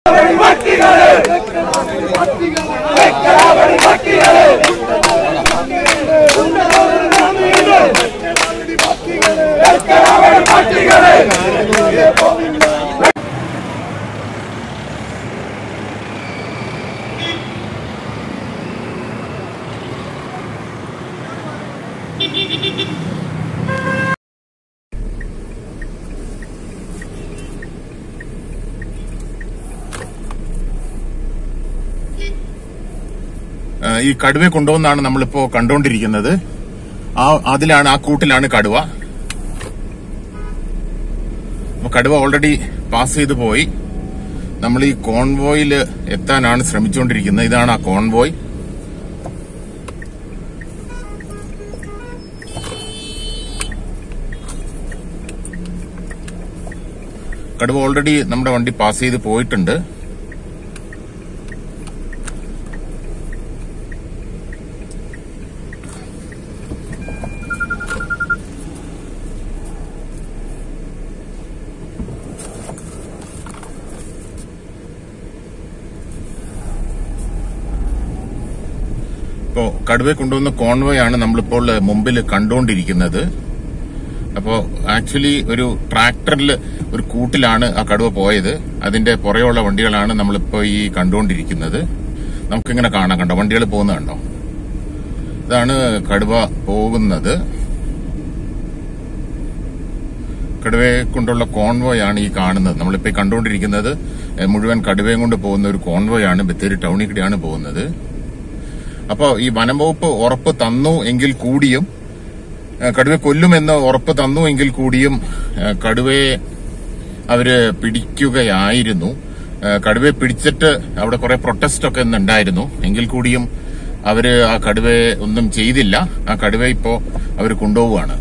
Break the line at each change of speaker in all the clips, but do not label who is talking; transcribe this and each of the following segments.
ഈ കടുവയെ കൊണ്ടുവന്നാണ് നമ്മളിപ്പോ കണ്ടുകൊണ്ടിരിക്കുന്നത്. അതിലാണ്, ആ കൂട്ടിലാണ് കടുവ. അപ്പൊ കടുവ ഓൾറെഡി പാസ് ചെയ്ത് പോയി. നമ്മൾ ഈ കോൺവോയിൽ എത്താനാണ് ശ്രമിച്ചുകൊണ്ടിരിക്കുന്നത്. ഇതാണ് ആ കോൺവോയ്. കടുവ ഓൾറെഡി നമ്മുടെ വണ്ടി പാസ് ചെയ്ത് പോയിട്ടുണ്ട്. ഇപ്പോ കടുവയെ കൊണ്ടുവന്ന കോൺവോയ് ആണ് നമ്മളിപ്പോൾ മുമ്പിൽ കണ്ടുകൊണ്ടിരിക്കുന്നത്. അപ്പോ ആക്ച്വലി ഒരു ട്രാക്ടറിൽ ഒരു കൂട്ടിലാണ് ആ കടുവ പോയത്. അതിന്റെ പുറയുള്ള വണ്ടികളാണ് നമ്മളിപ്പോ ഈ കണ്ടുകൊണ്ടിരിക്കുന്നത്. നമുക്കിങ്ങനെ കാണാം, കണ്ടോ, വണ്ടികൾ പോകുന്നത് കണ്ടോ. ഇതാണ് കടുവ പോകുന്നത്. കടുവയെ കൊണ്ടുള്ള കോൺവോയ് ആണ് ഈ കാണുന്നത്. നമ്മളിപ്പോ ഈ കണ്ടുകൊണ്ടിരിക്കുന്നത് മുഴുവൻ കടുവയും കൊണ്ട് പോകുന്ന ഒരു കോൺവോയ് ആണ്. ബത്തേരി ടൗണിൽ കൂടിയാണ് പോകുന്നത്. അപ്പോ ഈ വനം വകുപ്പ് ഉറപ്പ് തന്നു എങ്കിൽ കൂടിയും, കടുവയെ കൊല്ലുമെന്ന് ഉറപ്പ് തന്നു എങ്കിൽ കൂടിയും കടുവയെ അവര് പിടിക്കുകയായിരുന്നു. കടുവയെ പിടിച്ചിട്ട് അവിടെ കുറെ പ്രൊട്ടസ്റ്റ് ഒക്കെ ഉണ്ടായിരുന്നു. എങ്കിൽ കൂടിയും അവര് ആ കടുവയെ ഒന്നും ചെയ്തില്ല. ആ കടുവയെ ഇപ്പോ അവര് കൊണ്ടുപോവുകയാണ്.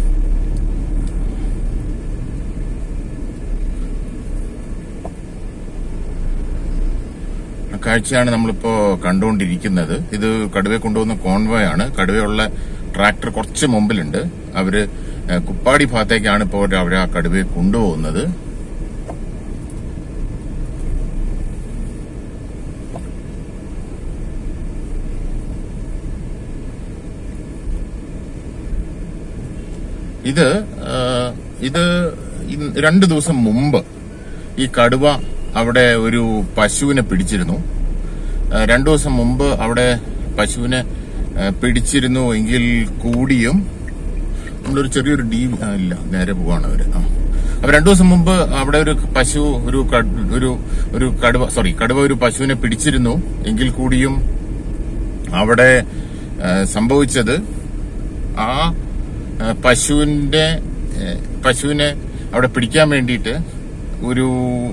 കാഴ്ചയാണ് നമ്മളിപ്പോ കണ്ടുകൊണ്ടിരിക്കുന്നത്. ഇത് കടുവയെ കൊണ്ടുപോകുന്ന കോൺവോയ് ആണ്. കടുവയുള്ള ട്രാക്ടർ കുറച്ച് മുമ്പിലുണ്ട്. അവര് കുപ്പാടി ഭാഗത്തേക്കാണ് ഇപ്പോൾ അവർ ആ കടുവയെ കൊണ്ടുപോകുന്നത്. ഇത് 2 ദിവസം മുമ്പ് ഈ കടുവ അവിടെ ഒരു പശുവിനെ പിടിച്ചിരുന്നു. 2 ദിവസം മുമ്പ് അവിടെ പശുവിനെ പിടിച്ചിരുന്നു എങ്കിൽ കൂടിയും നമ്മളൊരു ചെറിയൊരു ഇല്ല, നേരെ പോവാണ് അവര്. അപ്പൊ 2 ദിവസം മുമ്പ് അവിടെ ഒരു പശു കടുവ ഒരു പശുവിനെ പിടിച്ചിരുന്നു എങ്കിൽ കൂടിയും അവിടെ സംഭവിച്ചത് ആ പശുവിനെ അവിടെ പിടിക്കാൻ വേണ്ടിയിട്ട് ഒരു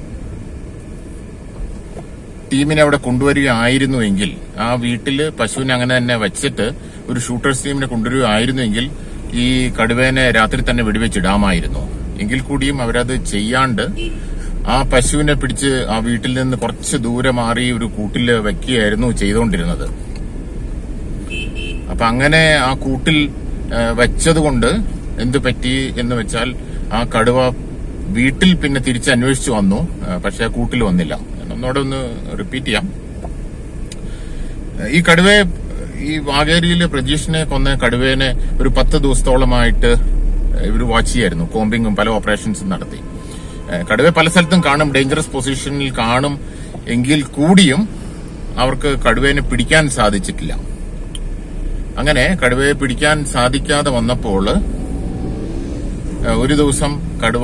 ടീമിനെ അവിടെ കൊണ്ടുവരികയായിരുന്നുവെങ്കിൽ, ആ വീട്ടില് പശുവിനെ അങ്ങനെ തന്നെ വെച്ചിട്ട് ഒരു ഷൂട്ടേഴ്സ് ടീമിനെ കൊണ്ടുവരികയായിരുന്നുവെങ്കിൽ ഈ കടുവേനെ രാത്രി തന്നെ വെടിവെച്ചിടാമായിരുന്നു. എങ്കിൽ കൂടിയും അവരത് ചെയ്യാണ്ട് ആ പശുവിനെ പിടിച്ച് ആ വീട്ടിൽ നിന്ന് കുറച്ച് ദൂരെ മാറി ഒരു കൂട്ടിൽ വെക്കുകയായിരുന്നു ചെയ്തുകൊണ്ടിരുന്നത്. അപ്പൊ അങ്ങനെ ആ കൂട്ടിൽ വെച്ചതുകൊണ്ട് എന്ത് പറ്റി എന്ന് വെച്ചാൽ ആ കടുവ വീട്ടിൽ പിന്നെ തിരിച്ച് അന്വേഷിച്ചു വന്നു. പക്ഷെ ആ കൂട്ടിൽ വന്നില്ല. ഒന്നോടെ ഒന്ന് റിപ്പീറ്റ് ചെയ്യാം. ഈ കടുവയെ, ഈ വാഗേരിയിലെ പ്രജീഷിനെ കൊന്ന കടുവേനെ ഒരു 10 ദിവസത്തോളമായിട്ട് ഇവർ വാച്ച് ചെയ്യായിരുന്നു. കോമ്പിങ്ങും പല ഓപ്പറേഷൻസും നടത്തി. കടുവയെ പല സ്ഥലത്തും കാണും, ഡേഞ്ചറസ് പൊസിഷനിൽ കാണും. എങ്കിൽ കൂടിയും അവർക്ക് കടുവേനെ പിടിക്കാൻ സാധിച്ചിട്ടില്ല. അങ്ങനെ കടുവയെ പിടിക്കാൻ സാധിക്കാതെ വന്നപ്പോൾ ഒരു ദിവസം കടുവ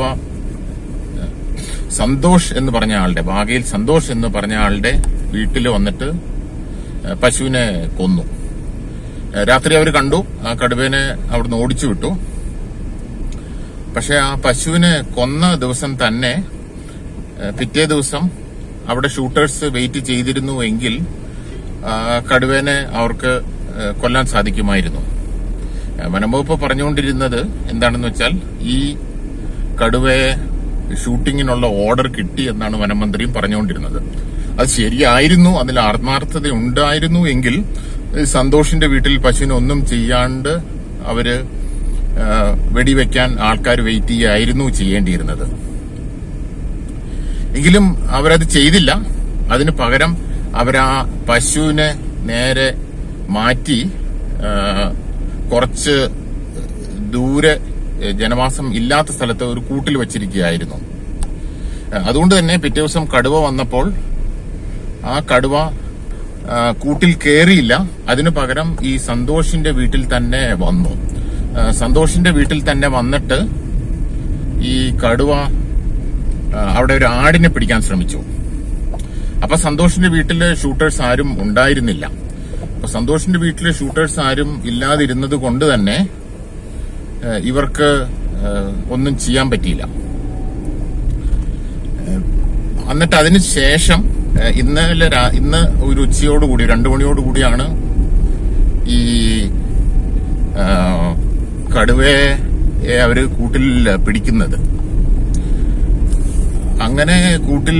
സന്തോഷ് എന്ന് പറഞ്ഞ ആളുടെ, വാഗയിൽ സന്തോഷ് എന്ന് പറഞ്ഞ ആളുടെ വീട്ടിൽ വന്നിട്ട് പശുവിനെ കൊന്നു. രാത്രി അവർ കണ്ടു, ആ കടുവേനെ അവിടുന്ന് ഓടിച്ചു വിട്ടു. പക്ഷെ ആ പശുവിനെ കൊന്ന ദിവസം തന്നെ പിറ്റേ ദിവസം അവിടെ ഷൂട്ടേഴ്സ് വെയിറ്റ് ചെയ്തിരുന്നു എങ്കിൽ കടുവേനെ അവർക്ക് കൊല്ലാൻ സാധിക്കുമായിരുന്നു. വനംവകുപ്പ് പറഞ്ഞുകൊണ്ടിരുന്നത് എന്താണെന്ന് വെച്ചാൽ ഈ കടുവയെ ഷൂട്ടിങ്ങിനുള്ള ഓർഡർ കിട്ടി എന്നാണ് വനമന്ത്രിയും പറഞ്ഞുകൊണ്ടിരുന്നത്. അത് ശരിയായിരുന്നു, അതിൽ ആത്മാർത്ഥത ഉണ്ടായിരുന്നു എങ്കിൽ സന്തോഷിന്റെ വീട്ടിൽ പശുവിനെ ഒന്നും ചെയ്യാണ്ട് അവര് വെടിവെക്കാൻ ആൾക്കാർ വെയിറ്റ് ചെയ്യായിരുന്നു ചെയ്യേണ്ടിയിരുന്നത്. എങ്കിലും അവരത് ചെയ്തില്ല. അതിന് പകരം അവരാ പശുവിനെ നേരെ മാറ്റി കുറച്ച് ദൂരെ ജനവാസം ഇല്ലാത്ത സ്ഥലത്ത് ഒരു കൂട്ടിൽ വച്ചിരിക്കുകയായിരുന്നു. അതുകൊണ്ട് തന്നെ പിറ്റേ ദിവസം കടുവ വന്നപ്പോൾ ആ കടുവ കൂട്ടിൽ കയറിയില്ല. അതിനു പകരം ഈ സന്തോഷിന്റെ വീട്ടിൽ തന്നെ വന്നു. സന്തോഷിന്റെ വീട്ടിൽ തന്നെ വന്നിട്ട് ഈ കടുവ അവിടെ ഒരു ആടിനെ പിടിക്കാൻ ശ്രമിച്ചു. അപ്പൊ സന്തോഷിന്റെ വീട്ടില് ഷൂട്ടേഴ്സ് ആരും ഉണ്ടായിരുന്നില്ല. അപ്പൊ സന്തോഷിന്റെ വീട്ടില് ഷൂട്ടേഴ്സ് ആരും ഇല്ലാതിരുന്നത് കൊണ്ട് തന്നെ ഇവർക്ക് ഒന്നും ചെയ്യാൻ പറ്റിയില്ല. എന്നിട്ട് അതിന് ശേഷം ഇന്ന് ഒരു ഉച്ചയോടുകൂടി 2 മണിയോടുകൂടിയാണ് ഈ കടുവയെ അവര് കൂട്ടിൽ പിടിക്കുന്നത്. അങ്ങനെ കൂട്ടിൽ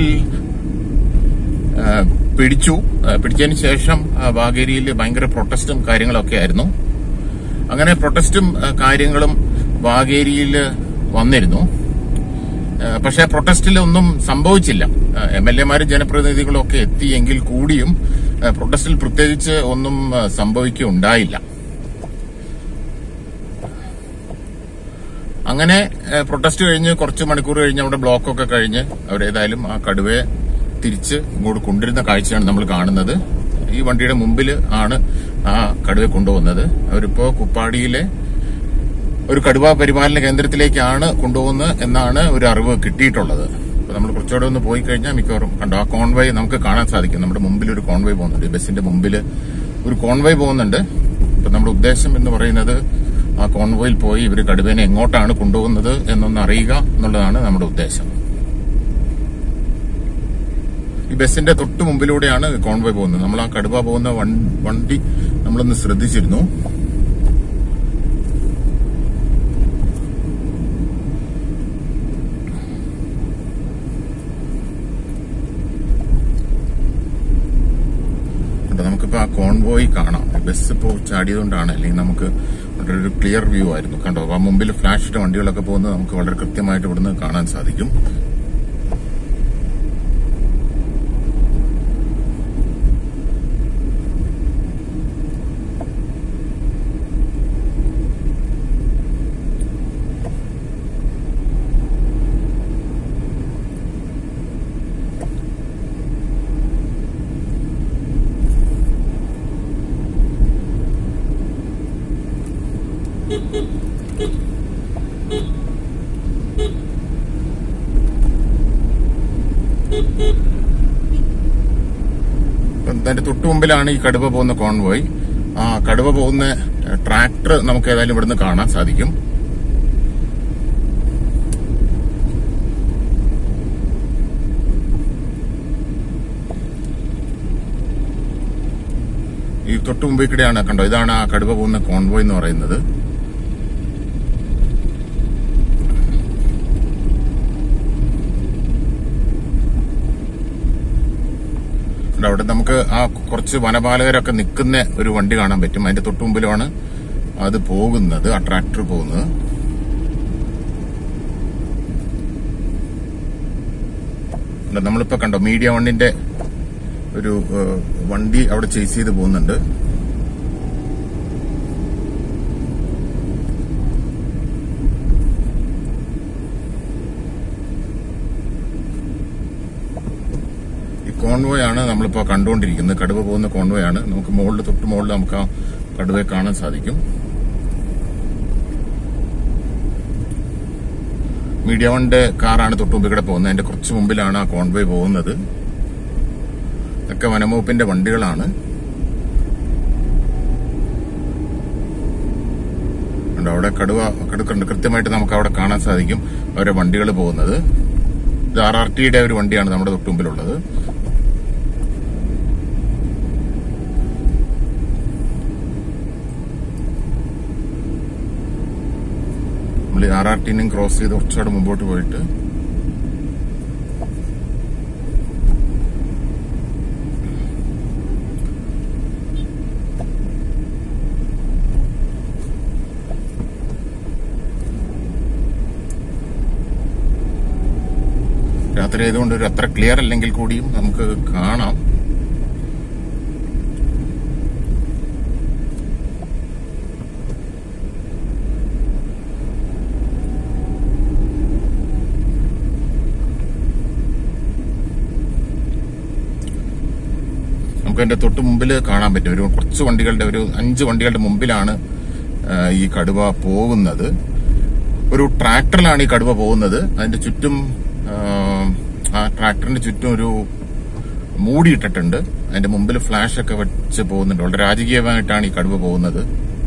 പിടിച്ചതിന് ശേഷം വാഗേരിയിൽ ഭയങ്കര പ്രൊട്ടസ്റ്റും കാര്യങ്ങളൊക്കെ ആയിരുന്നു. അങ്ങനെ പ്രൊട്ടസ്റ്റും കാര്യങ്ങളും വാഗേരിയിൽ വന്നിരുന്നു. പക്ഷെ പ്രൊട്ടസ്റ്റിൽ ഒന്നും സംഭവിച്ചില്ല. MLA-മാരും ജനപ്രതിനിധികളും ഒക്കെ എത്തിയെങ്കിൽ കൂടിയും പ്രൊട്ടസ്റ്റിൽ പ്രത്യേകിച്ച് ഒന്നും സംഭവിക്കുകയുണ്ടായില്ല. അങ്ങനെ പ്രൊട്ടസ്റ്റ് കഴിഞ്ഞ് കുറച്ച് മണിക്കൂർ കഴിഞ്ഞ് അവിടെ ബ്ലോക്കൊക്കെ കഴിഞ്ഞ് അവരേതായാലും ആ കടുവയെ തിരിച്ച് ഇങ്ങോട്ട് കൊണ്ടിരുന്ന കാഴ്ചയാണ് നമ്മൾ കാണുന്നത്. ഈ വണ്ടിയുടെ മുമ്പിൽ ആണ് ആ കടുവയെ കൊണ്ടുപോകുന്നത്. അവരിപ്പോ കുപ്പാടിയിലെ ഒരു കടുവ പരിപാലന കേന്ദ്രത്തിലേക്കാണ് കൊണ്ടുപോകുന്നത് എന്നാണ് ഒരു അറിവ് കിട്ടിയിട്ടുള്ളത്. അപ്പൊ നമ്മൾ കുറച്ചുകൂടെ ഒന്ന് പോയി കഴിഞ്ഞാൽ മിക്കവാറും കണ്ടോ ആ കോൺവോയ് നമുക്ക് കാണാൻ സാധിക്കും. നമ്മുടെ മുമ്പിൽ ഒരു കോൺവോയ് പോകുന്നുണ്ട്. ബസിന്റെ മുമ്പിൽ ഒരു കോൺവോയ് പോകുന്നുണ്ട്. അപ്പൊ നമ്മുടെ ഉദ്ദേശം എന്ന് പറയുന്നത് ആ കോൺവോയിൽ പോയി ഇവര് കടുവേനെ എങ്ങോട്ടാണ് കൊണ്ടുപോകുന്നത് എന്നൊന്ന് അറിയുക എന്നുള്ളതാണ് നമ്മുടെ ഉദ്ദേശം. ഈ ബസിന്റെ തൊട്ട് മുമ്പിലൂടെയാണ് കോൺവോയ് പോകുന്നത്. നമ്മൾ ആ കടുവ പോകുന്ന വണ്ടി നമ്മളൊന്ന് ശ്രദ്ധിച്ചിരുന്നു. നമുക്കിപ്പോ ആ കോൺവോയ് കാണാം. ബസ് ഇപ്പോ ചാടിയതുകൊണ്ടാണ്, അല്ലെങ്കിൽ നമുക്ക് വളരെ ഒരു ക്ലിയർ വ്യൂ ആയിരുന്നു. കണ്ടോ ആ മുമ്പിൽ ഫ്ലാഷ് ഇട്ട വണ്ടികളൊക്കെ പോകുന്നത് നമുക്ക് വളരെ കൃത്യമായിട്ട് ഇവിടുന്ന് കാണാൻ സാധിക്കും. അതിന്റെ തൊട്ടു മുമ്പിലാണ് ഈ കടുവ പോകുന്ന കോൺവോയ്. ആ കടുവ പോകുന്ന ട്രാക്ടർ നമുക്ക് ഏതായാലും ഇവിടുന്ന് കാണാൻ സാധിക്കും. ഈ തൊട്ടു മുമ്പിൽ കൂടെയാണ് കണ്ടോ, ഇതാണ് ആ കടുവ പോകുന്ന കോൺവോയ് എന്ന് പറയുന്നത്. അവിടെ നമുക്ക് ആ കുറച്ച് വനപാലകരൊക്കെ നിൽക്കുന്ന ഒരു വണ്ടി കാണാൻ പറ്റും. അതിന്റെ തൊട്ടു മുമ്പിലാണ് അത് പോകുന്നത്, ആ ട്രാക്ടർ പോകുന്നത്. നമ്മളിപ്പോ കണ്ടോ മീഡിയ 1-ന്റെ ഒരു വണ്ടി അവിടെ ചേസ് ചെയ്ത് പോകുന്നുണ്ട്. കോൺവോയ് ആണ് നമ്മളിപ്പോ കണ്ടുകൊണ്ടിരിക്കുന്നത്. കടുവ പോകുന്ന കോൺവോയ് ആണ്. നമുക്ക് മുകളിൽ തൊട്ട് മുകളിൽ നമുക്ക് ആ കടുവയെ കാണാൻ സാധിക്കും. മീഡിയ 1-ന്റെ കാറാണ് തൊട്ട് മുമ്പിൽ കൂടെ പോകുന്നത്. അതിന്റെ കുറച്ച് മുമ്പിലാണ് ആ കോൺവോയ് പോകുന്നത്. ഇതൊക്കെ വനംവകുപ്പിന്റെ വണ്ടികളാണ്. അവിടെ കടുവ കൃത്യമായിട്ട് നമുക്ക് അവിടെ കാണാൻ സാധിക്കും അവരെ വണ്ടികൾ പോകുന്നത്. ഇത് RRTയുടെ ഒരു വണ്ടിയാണ് നമ്മുടെ തൊട്ട് മുമ്പിലുള്ളത്. നമ്മൾ RRTനും ക്രോസ് ചെയ്ത് കുറച്ചുകൂടെ മുമ്പോട്ട് പോയിട്ട് രാത്രി ആയതുകൊണ്ട് ഒരു അത്ര ക്ലിയർ അല്ലെങ്കിൽ കൂടിയും നമുക്ക് കാണാം. നമുക്ക് എന്റെ തൊട്ട് മുമ്പിൽ കാണാൻ പറ്റും. ഒരു കുറച്ച് വണ്ടികളുടെ, ഒരു 5 വണ്ടികളുടെ മുമ്പിലാണ് ഈ കടുവ പോകുന്നത്. ഒരു ട്രാക്ടറിലാണ് ഈ കടുവ പോകുന്നത്. അതിന്റെ ചുറ്റും, ആ ട്രാക്ടറിന്റെ ചുറ്റും ഒരു മൂടിയിട്ടിട്ടുണ്ട്. അതിന്റെ മുമ്പിൽ ഫ്ലാഷ് ഒക്കെ വെച്ച് പോകുന്നുണ്ട്. വളരെ രാജകീയമായിട്ടാണ് ഈ കടുവ പോകുന്നത്.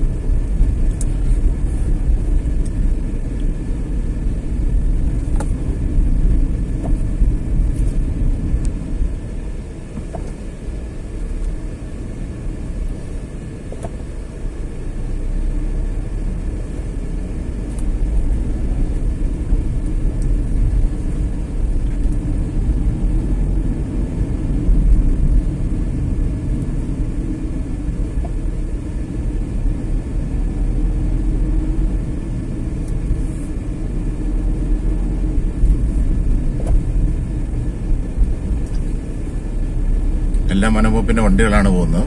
എല്ലാം വനംവകുപ്പിന്റെ വണ്ടികളാണ് പോകുന്നത്.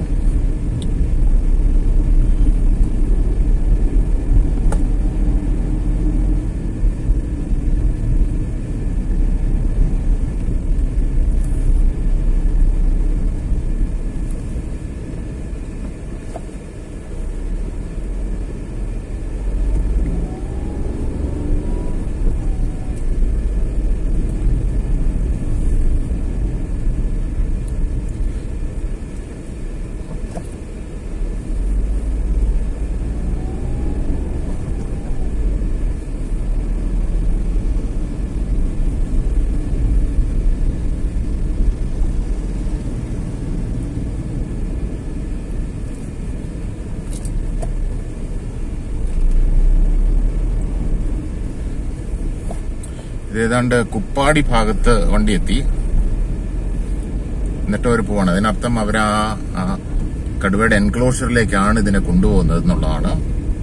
ഇതേതാണ്ട് കുപ്പാടി ഭാഗത്ത് വണ്ടി എത്തി. എന്നിട്ട് അവർ പോവാണ്. അതിനർത്ഥം അവർ ആ കടുവയുടെ എൻക്ലോഷറിലേക്കാണ് ഇതിനെ കൊണ്ടുപോകുന്നത് എന്നുള്ളതാണ്.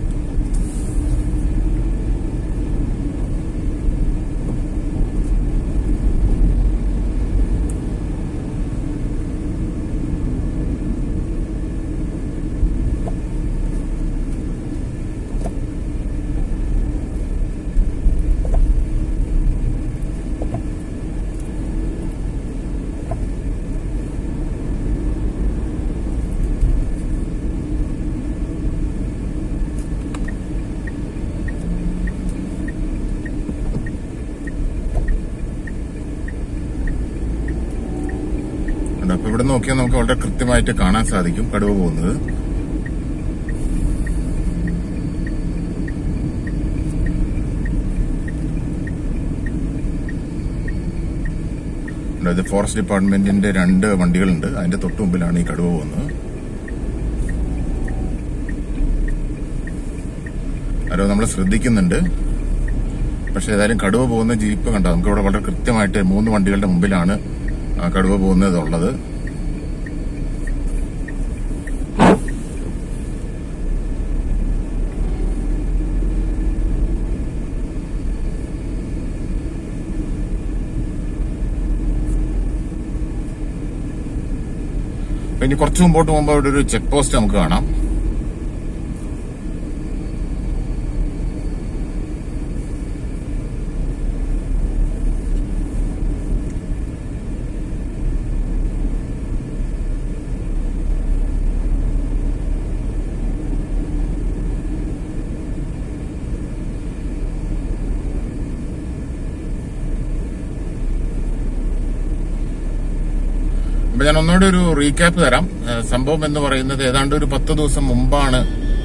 അപ്പൊ ഇവിടെ നോക്കിയാൽ നമുക്ക് വളരെ കൃത്യമായിട്ട് കാണാൻ സാധിക്കും കടുവ പോകുന്നത്. ഇത് ഫോറസ്റ്റ് ഡിപ്പാർട്ട്മെന്റിന്റെ 2 വണ്ടികളുണ്ട്. അതിന്റെ തൊട്ടു മുമ്പിലാണ് ഈ കടുവ പോകുന്നത്. ആരോ നമ്മൾ ശ്രദ്ധിക്കുന്നുണ്ട്. പക്ഷെ ഏതായാലും കടുവ പോകുന്ന ജീപ്പ് കണ്ടോ, നമുക്ക് ഇവിടെ വളരെ കൃത്യമായിട്ട് 3 വണ്ടികളുടെ മുമ്പിലാണ് കടുവ പോകുന്നതുള്ളത്. ഇനി കുറച്ച് മുമ്പോട്ട് പോകുമ്പോൾ ഇവിടെ ഒരു ചെക്ക് പോസ്റ്റ് നമുക്ക് കാണാം. അപ്പൊ ഞാൻ ഒന്നുകൂടെ ഒരു റീക്യാപ്പ് തരാം. സംഭവം എന്ന് പറയുന്നത് ഏതാണ്ട് ഒരു 10 ദിവസം മുമ്പാണ്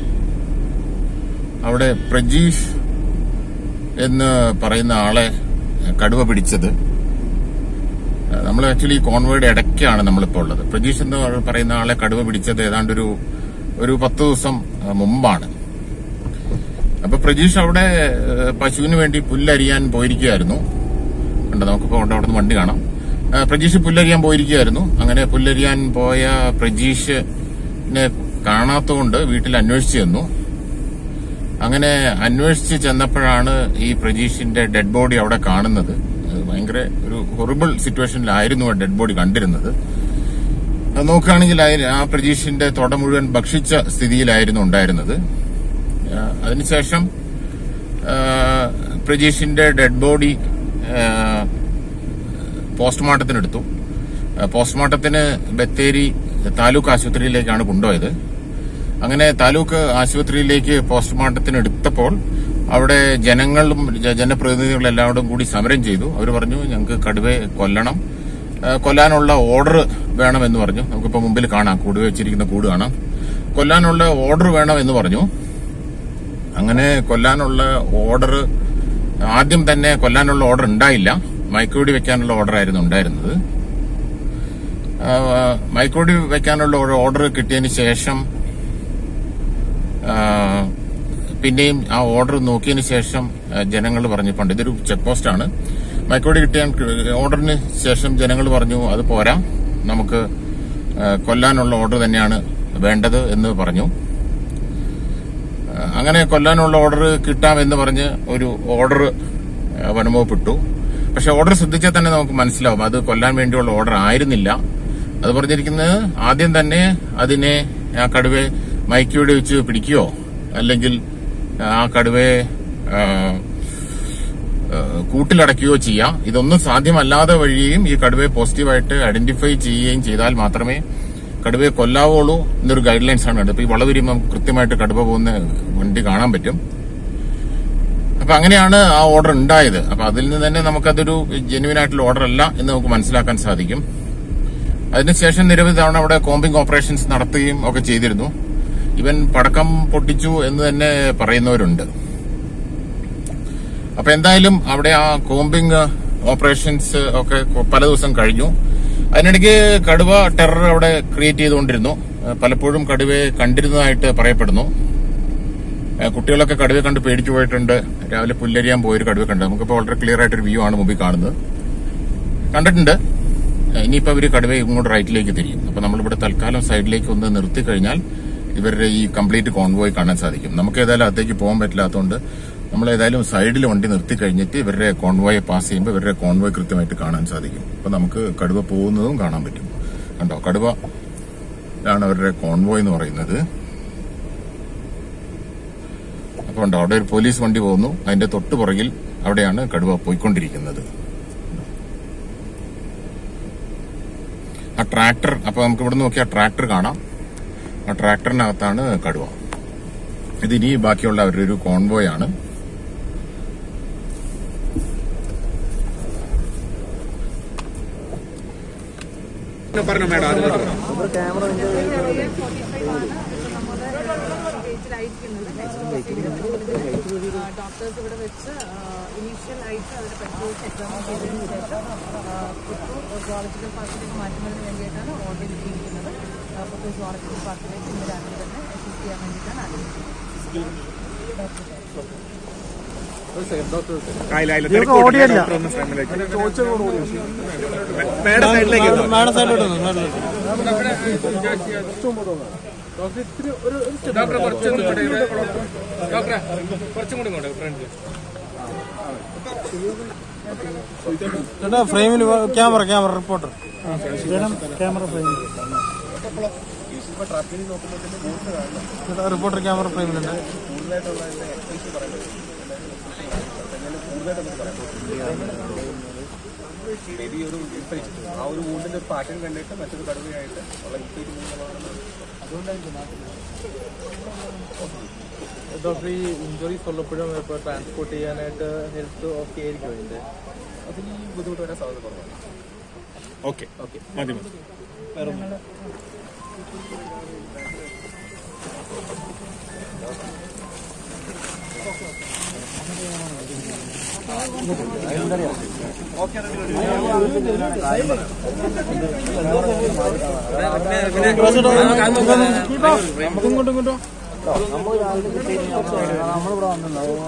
അവിടെ പ്രജീഷ് എന്ന് പറയുന്ന ആളെ കടുവ പിടിച്ചത്. നമ്മൾ ആക്ച്വലി കോൺവോയുടെ ഇടയ്ക്കാണ് നമ്മളിപ്പോൾ ഉള്ളത്. പ്രജീഷ് എന്ന് പറയുന്ന ആളെ കടുവ പിടിച്ചത് ഏതാണ്ട് ഒരു 10 ദിവസം മുമ്പാണ്. അപ്പൊ പ്രജീഷ് അവിടെ പശുവിന് വേണ്ടി പുല്ലരിയാൻ പോയിരിക്കുകയായിരുന്നു. കണ്ടോ, നമുക്കിപ്പോ അവിടെ നിന്ന് വണ്ടി കാണാം. പ്രജീഷ് പുല്ലരിയാൻ പോയിരിക്കുകയായിരുന്നു. അങ്ങനെ പുല്ലരിയാൻ പോയ പ്രജീഷിനെ കാണാത്തതുകൊണ്ട് വീട്ടിൽ അന്വേഷിച്ചു ചെന്നു. അങ്ങനെ അന്വേഷിച്ച് ചെന്നപ്പോഴാണ് ഈ പ്രജീഷിന്റെ ഡെഡ് ബോഡി അവിടെ കാണുന്നത്. ഭയങ്കര ഒരു ഹൊറിബിൾ സിറ്റുവേഷനിലായിരുന്നു ആ ഡെഡ് ബോഡി കണ്ടിരുന്നത്. അത് നോക്കുകയാണെങ്കിൽ ആ പ്രജീഷിന്റെ തൊട മുഴുവൻ ഭക്ഷിച്ച സ്ഥിതിയിലായിരുന്നു ഉണ്ടായിരുന്നത്. അതിനുശേഷം പ്രജീഷിന്റെ ഡെഡ് ബോഡി പോസ്റ്റ്മോർട്ടത്തിനെടുത്തു. പോസ്റ്റ്മോർട്ടത്തിന് ബത്തേരി താലൂക്ക് ആശുപത്രിയിലേക്കാണ് കൊണ്ടുപോയത്. അങ്ങനെ താലൂക്ക് ആശുപത്രിയിലേക്ക് പോസ്റ്റ്മോർട്ടത്തിന് എടുത്തപ്പോൾ അവിടെ ജനങ്ങളും ജനപ്രതിനിധികളും എല്ലാവരും കൂടി സമരം ചെയ്തു. അവർ പറഞ്ഞു ഞങ്ങൾക്ക് കടുവയെ കൊല്ലാനുള്ള ഓർഡർ വേണമെന്ന് പറഞ്ഞു. നമുക്കിപ്പോ മുമ്പിൽ കാണാം, കൂട് വെച്ചിരിക്കുന്ന കൂട് കാണാം. കൊല്ലാനുള്ള ഓർഡർ വേണമെന്ന് പറഞ്ഞു. അങ്ങനെ കൊല്ലാനുള്ള ഓർഡർ ആദ്യം തന്നെ കൊല്ലാനുള്ള ഓർഡർ ഉണ്ടായില്ല. മയക്കുവെടി വെക്കാനുള്ള ഓർഡർ ആയിരുന്നു ഉണ്ടായിരുന്നത്. മയക്കുവെടി വെക്കാനുള്ള ഓർഡർ കിട്ടിയതിന് ശേഷം പിന്നെയും ആ ഓർഡർ നോക്കിയതിന് ശേഷം ജനങ്ങൾ പറഞ്ഞിട്ടുണ്ട് ഇതൊരു ചെക്ക് പോസ്റ്റാണ്. മയക്കുവെടി കിട്ടിയ ഓർഡറിന് ശേഷം ജനങ്ങൾ പറഞ്ഞു അത് പോരാ, നമുക്ക് കൊല്ലാനുള്ള ഓർഡർ തന്നെയാണ് വേണ്ടത് എന്ന് പറഞ്ഞു. അങ്ങനെ കൊല്ലാനുള്ള ഓർഡർ കിട്ടാമെന്ന് പറഞ്ഞ് ഒരു ഓർഡർ വനംവകുപ്പ് ഇട്ടു. പക്ഷെ ഓർഡർ ശ്രദ്ധിച്ചാൽ തന്നെ നമുക്ക് മനസ്സിലാവും അത് കൊല്ലാൻ വേണ്ടിയുള്ള ഓർഡർ ആയിരുന്നില്ല. അത് പറഞ്ഞിരിക്കുന്നത് ആദ്യം തന്നെ അതിനെ ആ കടുവയെ മയക്കുവെടി വെച്ച് പിടിക്കുകയോ അല്ലെങ്കിൽ ആ കടുവയെ കൂട്ടിലടയ്ക്കുകയോ ചെയ്യാം. ഇതൊന്നും സാധ്യമല്ലാതെ വഴിയും ഈ കടുവയെ പോസിറ്റീവായിട്ട് ഐഡന്റിഫൈ ചെയ്യുകയും ചെയ്താൽ മാത്രമേ കടുവയെ കൊല്ലാവുള്ളൂ എന്നൊരു ഗൈഡ് ലൈൻസ് ആണ്. ഇപ്പൊ ഈ വളവരുമ്പോൾ നമുക്ക് കൃത്യമായിട്ട് കടുവ പോകുന്ന വണ്ടി കാണാൻ പറ്റും. അപ്പൊ അങ്ങനെയാണ് ആ ഓർഡർ ഉണ്ടായത്. അപ്പൊ അതിൽ നിന്ന് തന്നെ നമുക്കതൊരു ജെന്യുവൻ ആയിട്ടുള്ള ഓർഡർ അല്ല എന്ന് നമുക്ക് മനസ്സിലാക്കാൻ സാധിക്കും. അതിനുശേഷം നിരവധി തവണ അവിടെ കോമ്പിംഗ് ഓപ്പറേഷൻസ് നടത്തുകയും ഒക്കെ ചെയ്തിരുന്നു. ഇവൻ പടക്കം പൊട്ടിച്ചു എന്ന് തന്നെ പറയുന്നവരുണ്ട്. അപ്പൊ എന്തായാലും അവിടെ ആ കോമ്പിംഗ് ഓപ്പറേഷൻസ് ഒക്കെ പല ദിവസം കഴിഞ്ഞു. അതിനിടയ്ക്ക് കടുവ ടെറർ അവിടെ ക്രിയേറ്റ് ചെയ്തുകൊണ്ടിരുന്നു. പലപ്പോഴും കടുവയെ കണ്ടിരുന്നതായിട്ട് പറയപ്പെടുന്നു. കുട്ടികളൊക്കെ കടുവയെ കണ്ട് പേടിച്ചു പോയിട്ടുണ്ട്. രാവിലെ പുല്ലരിയാൻ പോയൊരു കടുവ കണ്ട് നമുക്കിപ്പോൾ വളരെ ക്ലിയർ ആയിട്ടൊരു വ്യൂ ആണ് മുമ്പിൽ കാണുന്നത്. കണ്ടിട്ടുണ്ട്. ഇനിയിപ്പോ അവര് കടുവയെ ഇങ്ങോട്ട് റൈറ്റിലേക്ക് തിരിയും. അപ്പൊ നമ്മളിവിടെ തൽക്കാലം സൈഡിലേക്ക് ഒന്ന് നിർത്തി കഴിഞ്ഞാൽ ഇവരുടെ ഈ കംപ്ലീറ്റ് കോൺവോയ് കാണാൻ സാധിക്കും. നമുക്ക് ഏതായാലും അകത്തേക്ക് പോകാൻ പറ്റില്ലാത്തതുകൊണ്ട് നമ്മൾ ഏതായാലും സൈഡിൽ വണ്ടി നിർത്തി കഴിഞ്ഞിട്ട് ഇവരുടെ കോൺവോയെ പാസ് ചെയ്യുമ്പോൾ ഇവരുടെ കോൺവോയ് കൃത്യമായിട്ട് കാണാൻ സാധിക്കും. അപ്പൊ നമുക്ക് കടുവ പോകുന്നതും കാണാൻ പറ്റും. കണ്ടോ, കടുവ ആണ് അവരുടെ കോൺവോയ് എന്ന് പറയുന്നത്. അപ്പൊ ഉണ്ടോ, അവിടെ ഒരു പോലീസ് വണ്ടി പോകുന്നു. അതിന്റെ തൊട്ടു പുറകിൽ അവിടെയാണ് കടുവ പോയിക്കൊണ്ടിരിക്കുന്നത്. ആ ട്രാക്ടർ, അപ്പൊ നമുക്ക് ഇവിടെ നോക്കിയാൽ ട്രാക്ടർ കാണാം. ആ ട്രാക്ടറിനകത്താണ് കടുവ. ഇതിനി ബാക്കിയുള്ള അവരുടെ ഒരു കോൺവോയ് ആണ്.
ഡോക്ടേഴ്സ് ഇവിടെ വെച്ച് ഇനീഷ്യൽ ആയിട്ട് അവരുടെ പരിശോധിച്ച് എക്സാമിൻ ചെയ്തതിനു ശേഷം പുത്തൂർ സുവോളജിക്കൽ പാർക്കിലേക്ക് മാറ്റുന്നതിന് വേണ്ടിയിട്ടാണ് ഓർഡർ കിട്ടിയിരിക്കുന്നത്. പുത്തൂർ സുവോളജിക്കൽ പാർക്കിലേക്ക് ഇന്ന് രാത്രി തന്നെ അസിസ്റ്റ് ചെയ്യാൻ വേണ്ടിയിട്ടാണ്
ഫ്രെയിമിൽ ക്യാമറ റിപ്പോർട്ടർ റിപ്പോർട്ടർ ക്യാമറ ഫ്രെയിമിലുണ്ട്.
ആ ഒരു വൂണ്ടിന്റെ ഒരു പാറ്റേൺ കണ്ടിട്ട് മറ്റൊരു കടുവയായിട്ട് ഉള്ള
ഡോക്ടർ ഈ ഇഞ്ചുറീസ് ഉള്ളപ്പോഴും ഇപ്പോൾ ട്രാൻസ്പോർട്ട് ചെയ്യാനായിട്ട് ഹെൽത്ത് ഓക്കെ ആയിരിക്കും ഇതിന്റെ
അതിന് ഈ ബുദ്ധിമുട്ട് വരാൻ സാധ്യത കുറവാണ്.
ഓക്കെ മതി വേറെ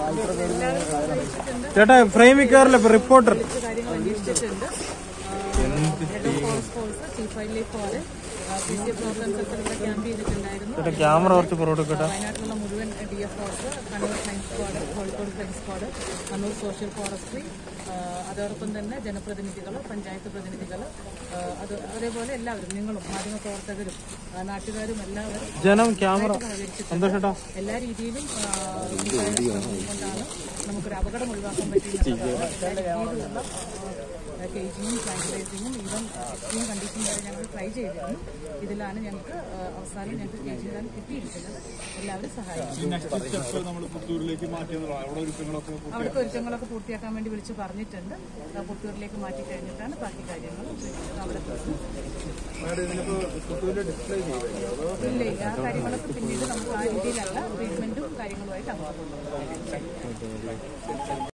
ചേട്ടാ ഫ്രെയിമിൽ കയറില്ല. ഇപ്പൊ reporter
head of forest force, chief wildlife forest, PCF പ്രവർത്തനത്തിൽ ഇവിടെ ക്യാമ്പ് ചെയ്തിട്ടുണ്ടായിരുന്നു. വയനാട്ടിലുള്ള മുഴുവൻ DF force, Kannur flying squad, Kozhikode flying squad, Kannur social forestry, അതോടൊപ്പം തന്നെ ജനപ്രതിനിധികൾ, പഞ്ചായത്ത് പ്രതിനിധികൾ, അതേപോലെ എല്ലാവരും, നിങ്ങളും മാധ്യമ പ്രവർത്തകരും നാട്ടുകാരും എല്ലാവരും എല്ലാ രീതിയിലും കൊണ്ടാണ് നമുക്കൊരു അപകടം ഒഴിവാക്കാൻ പറ്റിയിട്ടുള്ള കേജിങ്ങും ട്രാൻസ്ലേറ്റിങ്ങും ഈവൻ എക്സ്ട്രീം കണ്ടീഷൻ വരെ ഞങ്ങൾ ട്രൈ ചെയ്തിരുന്നു. ഇതിലാണ് ഞങ്ങൾക്ക് അവസാനം ഞങ്ങൾക്ക് കേജിങ്ങാൻ കിട്ടിയിരിക്കുന്നത്. എല്ലാവരും സഹായിക്കും. അവിടുത്തെ ഒരുക്കങ്ങളൊക്കെ പൂർത്തിയാക്കാൻ വേണ്ടി വിളിച്ച് പറഞ്ഞിട്ടുണ്ട്. പുത്തൂരിലേക്ക് മാറ്റി കഴിഞ്ഞിട്ടാണ് ബാക്കി കാര്യങ്ങൾ അവിടെ ഇല്ല. ആ കാര്യങ്ങളൊക്കെ പിന്നീട് നമുക്ക് ആ രീതിയിലല്ല ട്രീറ്റ്മെന്റും കാര്യങ്ങളുമായിട്ട് അങ്ങോട്ട്